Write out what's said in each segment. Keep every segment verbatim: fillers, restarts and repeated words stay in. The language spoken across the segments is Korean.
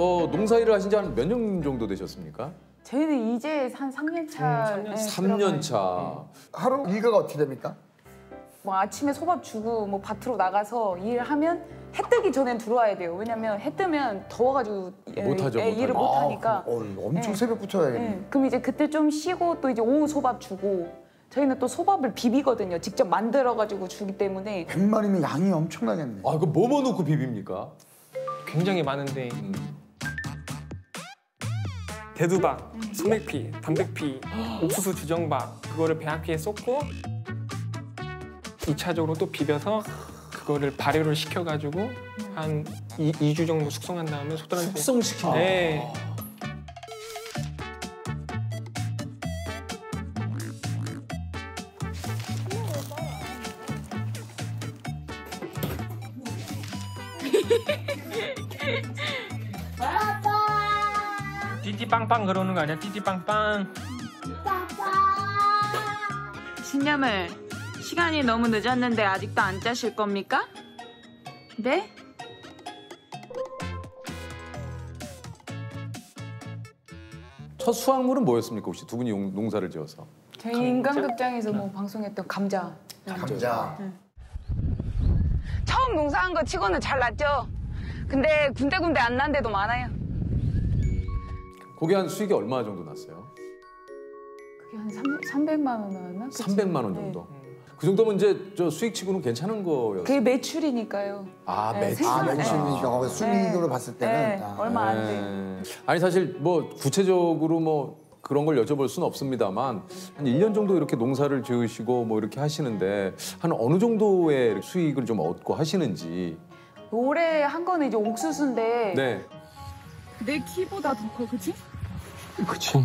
어, 농사일을 하신 지 한 몇 년 정도 되셨습니까? 저희는 이제 한 삼 년 차. 음, 삼 년. 네, 삼 년 차. 하루 일과가 어떻게 됩니까? 뭐 아침에 소밥 주고 뭐 밭으로 나가서 일하면 해 뜨기 전엔 들어와야 돼요. 왜냐면 해 뜨면 더워가지고 못하죠, 예, 일을 못하죠. 못 하니까. 아, 어, 엄청 네. 새벽부터 해야겠네. 예, 그럼 이제 그때 좀 쉬고 또 이제 오후 소밥 주고 저희는 또 소밥을 비비거든요. 직접 만들어가지고 주기 때문에. 백 마리면 양이 엄청나겠네. 아, 그럼 뭐뭐 넣고 비빕니까? 굉장히 많은데 음. 대두박, 소맥피, 담백피, 옥수수 주정박 그거를 배합기에 쏟고 이 차적으로 또 비벼서 그거를 발효를 시켜가지고 한 이 주 정도 숙성한 다음에 소들한테 숙성시킨다. 네. 띠띠빵빵 그러는 거 아니야? 띠띠빵빵. 신념을 시간이 너무 늦었는데 아직도 안 짜실 겁니까? 네? 첫 수확물은 뭐였습니까? 혹시 두 분이 용- 농사를 지어서? 저희 인간극장에서 뭐 방송했던 감자. 감자. 처음 농사한 거 치고는 잘 났죠. 근데 군데군데 안 난 데도 많아요. 그게 한 수익이 얼마 정도 났어요? 그게 한 삼백만 원 나왔나? 그치? 삼백만 원 정도. 그 정도면 이제 저 수익치고는 괜찮은 거였어요. 그게 매출이니까요. 아, 네, 매출. 아, 네. 매출이니까 어, 순이익으로 네. 봤을 때는 네, 아. 얼마 안 돼요. 네. 아니 사실 뭐 구체적으로 뭐 그런 걸 여쭤볼 수는 없습니다만 한 일 년 정도 이렇게 농사를 지으시고 뭐 이렇게 하시는데 한 어느 정도의 수익을 좀 얻고 하시는지. 올해 한 거는 이제 옥수수인데 네. 내 키보다 더 커, 그치? 그치.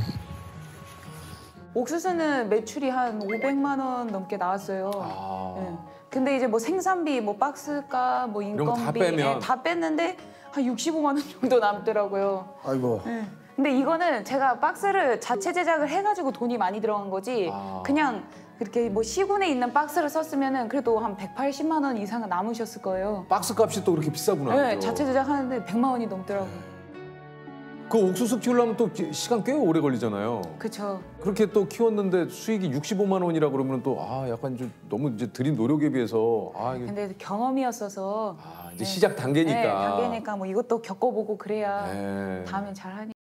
옥수수는 매출이 한 오백만 원 넘게 나왔어요. 아. 네. 근데 이제 뭐 생산비, 뭐 박스값, 뭐 이런 거 다 인건비 빼면. 예, 다 뺐는데 한 육십오만 원 정도 남더라고요. 아이고. 네. 근데 이거는 제가 박스를 자체 제작을 해가지고 돈이 많이 들어간 거지 아. 그냥 그렇게 뭐 시군에 있는 박스를 썼으면은 그래도 한 백팔십만 원 이상은 남으셨을 거예요. 박스 값이 또 그렇게 비싸구나. 네, 그죠? 자체 제작하는데 백만 원이 넘더라고요. 그 옥수수 키우려면 또 기- 시간 꽤 오래 걸리잖아요. 그쵸. 그렇게 또 키웠는데 수익이 육십오만 원이라 그러면 또 아 약간 좀 너무 이제 들인 노력에 비해서 아 이게 근데 경험이었어서 아, 이제 네. 시작 단계니까. 네, 단계니까 뭐 이것도 겪어보고 그래야 네. 다음엔 잘하니.